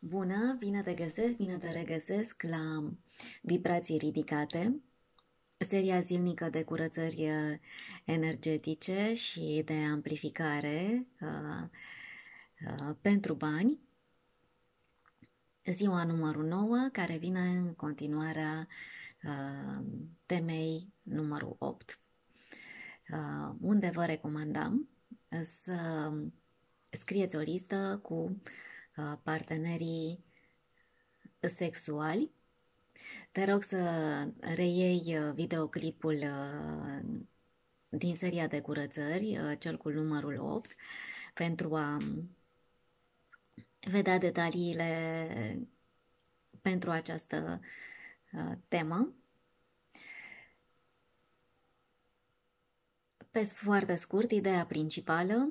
Bună, bine te găsesc, bine te regăsesc la Vibrații Ridicate, seria zilnică de curățări energetice și de amplificare pentru bani. Ziua numărul 9, care vine în continuarea temei numărul 8, unde vă recomandam să scrieți o listă cu partenerii sexuali. Te rog să reiei videoclipul din seria de curățări, cel cu numărul 8, pentru a vedea detaliile pentru această temă. Pe foarte scurt, ideea principală,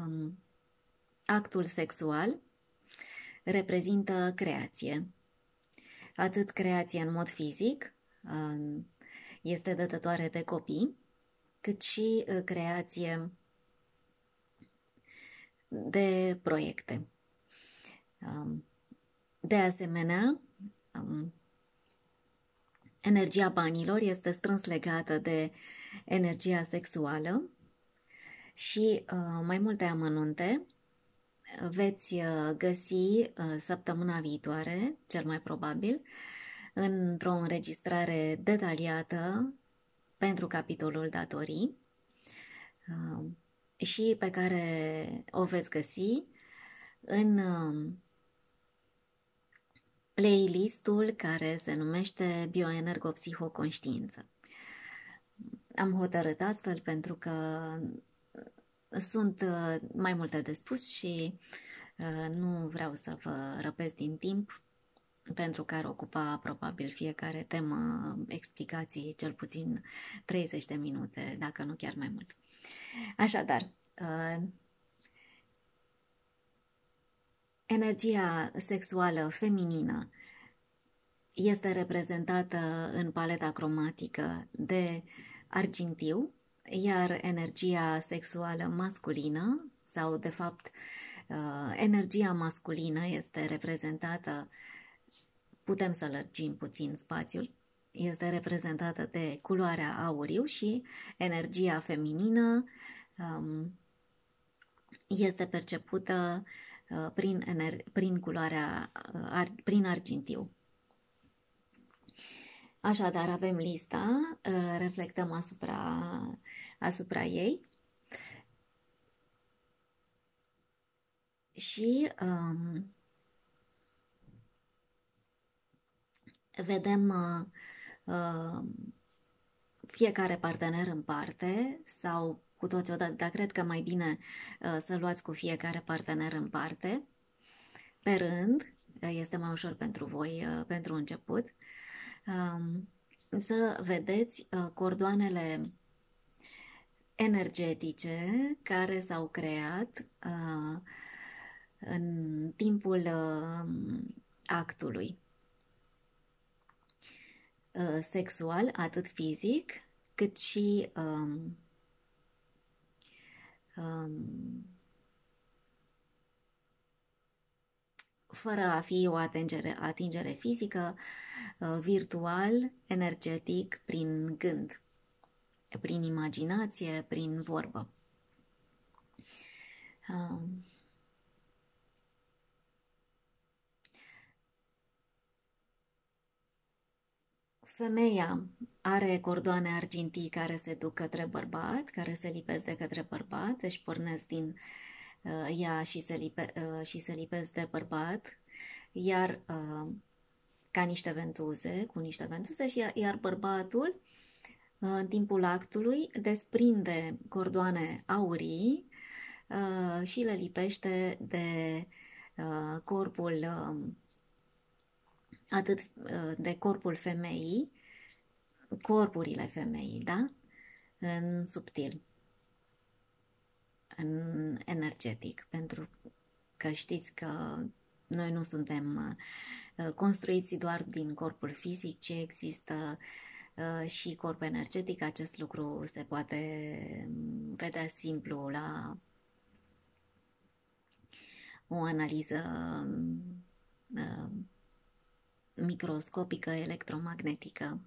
actul sexual reprezintă creație. Atât creația în mod fizic, este dătătoare de copii, cât și creație de proiecte. De asemenea, energia banilor este strâns legată de energia sexuală și mai multe amănunte veți găsi săptămâna viitoare, cel mai probabil, într-o înregistrare detaliată pentru capitolul datorii și pe care o veți găsi în playlistul care se numește Bioenergopsihoconștiință. Am hotărât astfel pentru că sunt mai multe de spus și nu vreau să vă răpesc din timp, pentru că ar ocupa probabil fiecare temă explicații cel puțin 30 de minute, dacă nu chiar mai mult. Așadar, energia sexuală feminină este reprezentată în paleta cromatică de argintiu, iar energia sexuală masculină, sau de fapt energia masculină este reprezentată, putem să lărgim puțin spațiul, este reprezentată de culoarea auriu și energia feminină este percepută prin culoarea, prin argintiu. Așadar, avem lista, reflectăm asupra ei și vedem fiecare partener în parte sau cu toți odată, dar cred că mai bine să luați cu fiecare partener în parte, pe rând, este mai ușor pentru voi, pentru început, să vedeți cordoanele energetice care s-au creat în timpul actului sexual, atât fizic, cât și fără a fi o atingere fizică, virtual, energetic, prin gând, prin imaginație, prin vorbă. Femeia are cordoane argintii care se duc către bărbat, care se lipesc de către bărbat, deci pornesc din ea și se lipesc de bărbat, iar ca niște ventuze, cu niște ventuze, iar bărbatul în timpul actului desprinde cordoane aurii și le lipește de corpul, atât de corpul femeii, corpurile femeii, da? În subtil, în energetic, pentru că știți că noi nu suntem construiți doar din corpul fizic, ci există și corp energetic. Acest lucru se poate vedea simplu la o analiză microscopică, electromagnetică.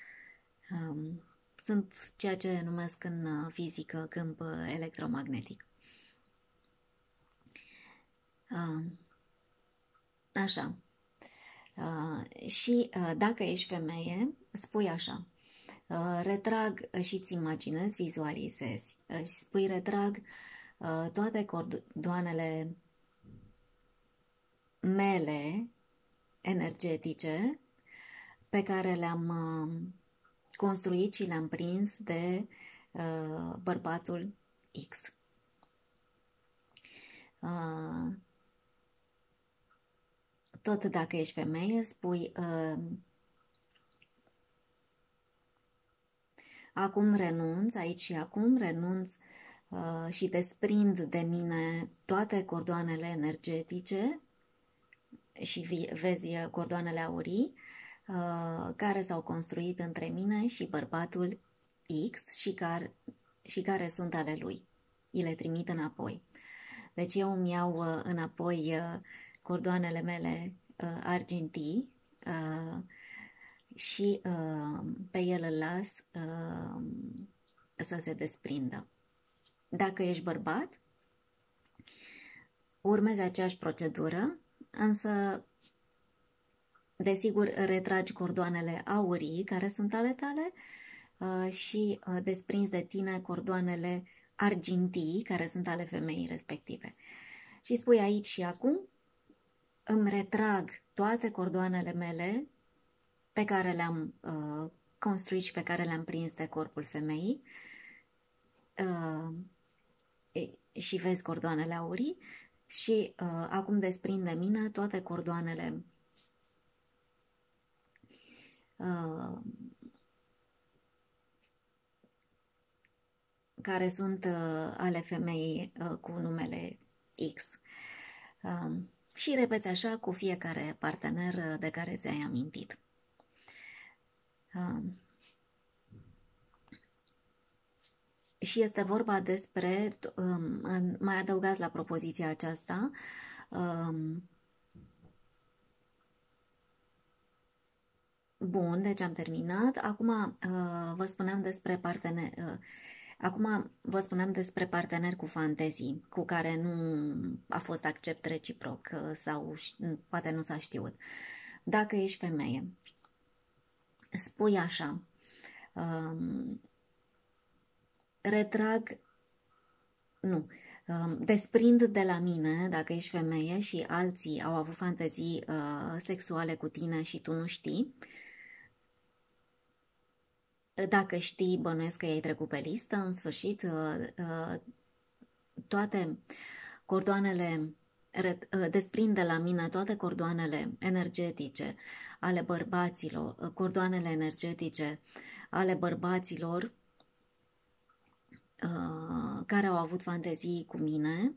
Sunt ceea ce numesc în fizică câmp electromagnetic. Așa. Și dacă ești femeie, spui așa, retrag și îți imaginezi, vizualizezi, și spui retrag toate cordoanele mele energetice pe care le-am construit și le-am prins de bărbatul X. Tot dacă ești femeie, spui acum renunț, aici și acum renunț și desprind de mine toate cordoanele energetice și vezi cordoanele aurii care s-au construit între mine și bărbatul X și care sunt ale lui. Îi le trimit înapoi. Deci eu îmi iau înapoi cordoanele mele argintii și pe el îl las să se desprindă. Dacă ești bărbat, urmezi aceeași procedură, însă desigur retragi cordoanele aurii care sunt ale tale și desprinzi de tine cordoanele argintii care sunt ale femeii respective. Și spui aici și acum, îmi retrag toate cordoanele mele pe care le-am construit și pe care le-am prins de corpul femeii și vezi cordoanele aurii și acum desprind de mine toate cordoanele care sunt ale femeii cu numele X. Și repeți așa cu fiecare partener de care ți-ai amintit. Și este vorba despre, mai adăugați la propoziția aceasta, bun, deci am terminat. Acum vă spuneam despre parteneri cu fantezii, cu care nu a fost accept reciproc sau poate nu s-a știut. Dacă ești femeie, spui așa, desprind de la mine, dacă ești femeie și alții au avut fantezii sexuale cu tine și tu nu știi. Dacă știi, bănuiesc că i-ai trecut pe listă, în sfârșit, toate cordoanele, desprind de la mine toate cordoanele energetice ale bărbaților, cordoanele energetice ale bărbaților care au avut fantezii cu mine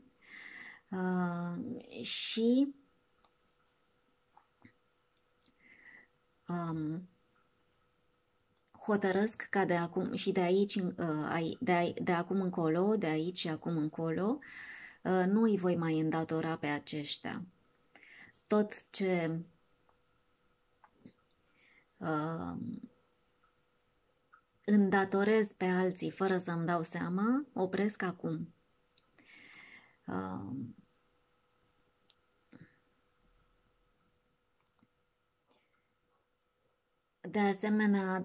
și hotărăsc ca de acum și de aici, de acum încolo, de aici și acum încolo, nu îi voi mai îndatora pe aceștia. Tot ce îndatorez pe alții fără să-mi dau seama, opresc acum. De asemenea,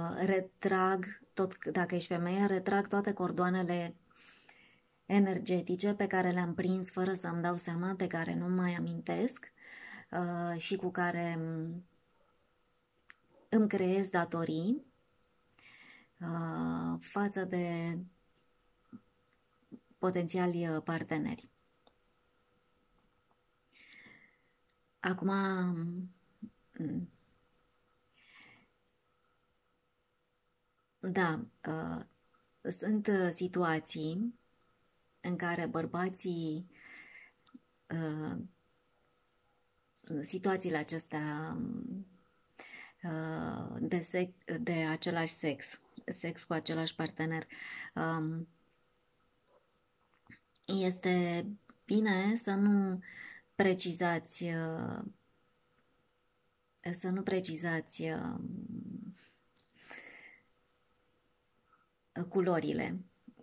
dacă ești femeie, retrag toate cordoanele energetice pe care le-am prins fără să-mi dau seama, de care nu mai amintesc și cu care îmi creez datorii față de potențiali parteneri. Acum, da, sunt situații în care bărbații, situațiile acestea de același sex cu același partener, este bine să nu precizați să nu precizați culorile.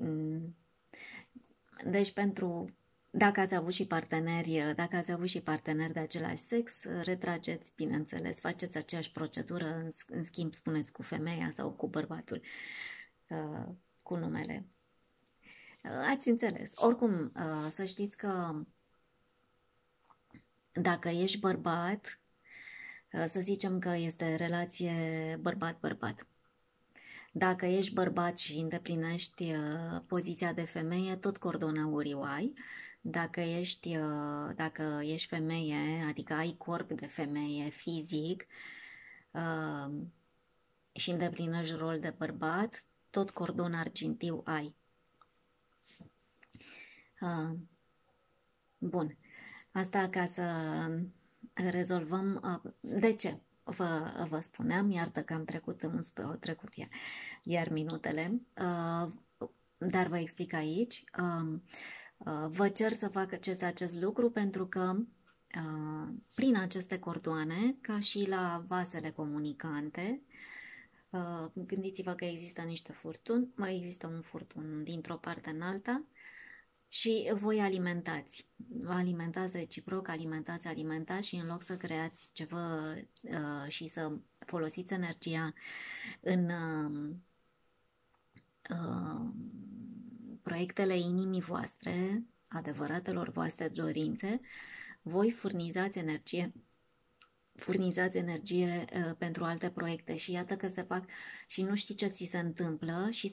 Deci dacă ați avut și parteneri de același sex, retrageți, bineînțeles, faceți aceeași procedură, în schimb spuneți cu femeia sau cu bărbatul, cu numele. Ați înțeles. Oricum, să știți că dacă ești bărbat, să zicem că este relație bărbat-bărbat. Dacă ești bărbat și îndeplinești poziția de femeie, tot cordon auriu ai. Dacă ești femeie, adică ai corp de femeie, fizic, și îndeplinești rol de bărbat, tot cordon argintiu ai. Bun. Asta ca să rezolvăm. De ce? Vă spuneam, iartă că am trecut iar minutele, dar vă explic aici. Vă cer să faceți acest lucru pentru că prin aceste cordoane, ca și la vasele comunicante, gândiți-vă că există niște furtuni, există un furtun dintr-o parte în alta și voi vă alimentați reciproc, alimentați și în loc să creați ceva și să folosiți energia în proiectele inimii voastre, adevăratelor voastre dorințe, voi furnizați energie pentru alte proiecte și iată că se fac și nu știi ce ți se întâmplă și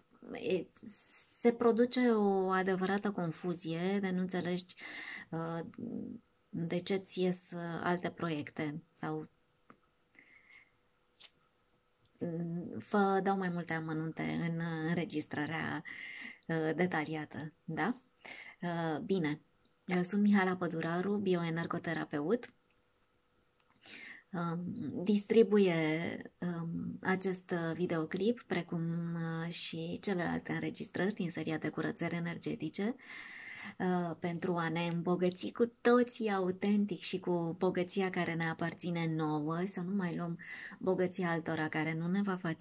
se produce o adevărată confuzie de nu înțelegi de ce ți ies alte proiecte sau vă dau mai multe amănunte în înregistrarea detaliată, da? Bine, sunt Mihaela Păduraru, bioenergoterapeut. Distribuie acest videoclip, precum și celelalte înregistrări din seria de curățări energetice, pentru a ne îmbogăți cu toții autentic și cu bogăția care ne aparține nouă, să nu mai luăm bogăția altora care nu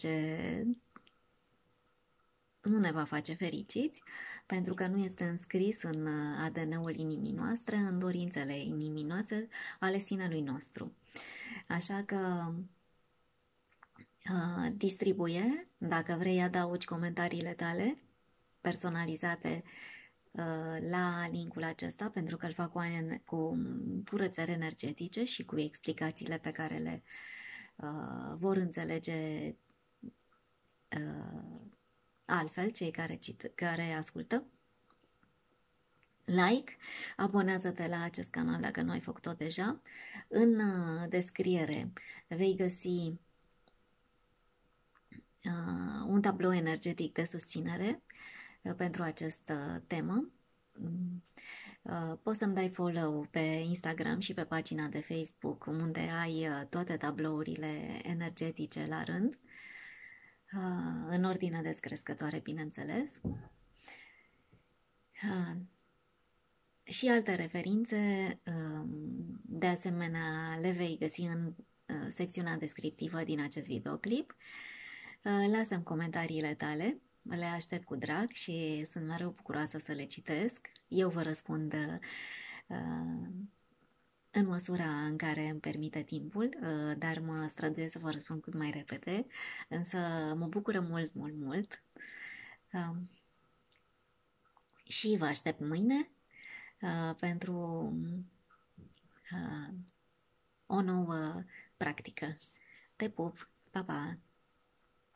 ne va face fericiți, pentru că nu este înscris în ADN-ul inimii noastre, în dorințele inimii noastre, ale sinelui nostru. Așa că distribuie, dacă vrei adaugi comentariile tale personalizate la linkul acesta, pentru că îl fac cu curățări energetice și cu explicațiile pe care le vor înțelege altfel cei care ascultă. Like, abonează-te la acest canal dacă nu ai făcut-o deja. În descriere vei găsi un tablou energetic de susținere pentru această temă. Poți să-mi dai follow pe Instagram și pe pagina de Facebook, unde ai toate tablourile energetice la rând, în ordine descrescătoare, bineînțeles. Și alte referințe, de asemenea, le vei găsi în secțiunea descriptivă din acest videoclip. Lasă-mi comentariile tale, le aștept cu drag și sunt mereu bucuroasă să le citesc. Eu vă răspund în măsura în care îmi permite timpul, dar mă străduiesc să vă răspund cât mai repede, însă mă bucură mult. Și vă aștept mâine pentru o nouă practică. Te pup! Pa, pa!